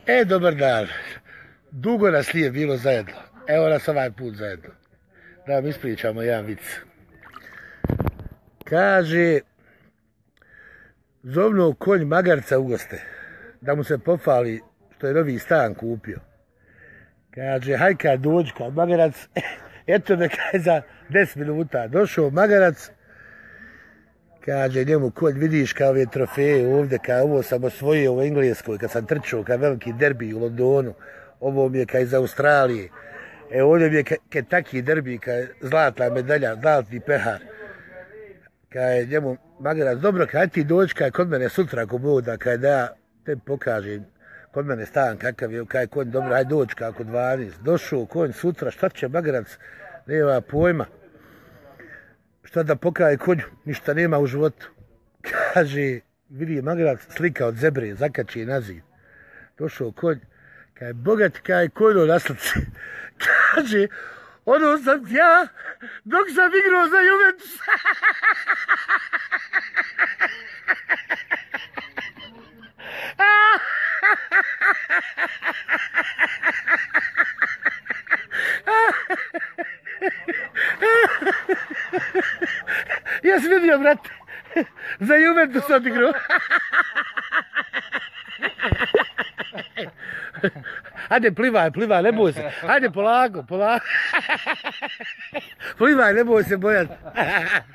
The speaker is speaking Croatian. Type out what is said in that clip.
Dobar dan. Dugo nas nije bilo zajedno. Evo nas ovaj put zajedno. Da vam ispričamo jedan vic. Kaže, zovnu konj magarca u goste, da mu se pohvali što je novi stan kupio. Kaže, hajka dođi kad magarac, eto me kaj za 10 minuta. Došao magarac, kaže njemu konj, vidiš kao ove trofeje ovdje, kao ovo sam osvojio u Engleskoj, kad sam trčao kao veliki derbi u Londonu, ovo mi je kao iz Australije, ovdje mi je Kentucky derbi, kao zlatna medalja, zlatni pehar. Kaj njemu magarac, dobro, kaj ti dođi kaj kod mene sutra ako boda, kaj da ja te pokažem kod mene stan kakav je, kaj konj, dobro, aj dođi kako 12. Došao konj sutra, šta će magarac, nema pojma. Šta da pokaje konju, ništa nema u životu. Kaže, vidi magarac, slika od zebre, zakači naziv. Došao konj, kaj bogat, kaj konj na slici. Kaže, ono sam ja, dok sam igrao za Juventus. Ja sam vidio, brate, za Juventus odigrao. Ajde, plivaj, ne boj se. Ajde, polako. Plivaj, ne boj se bojati.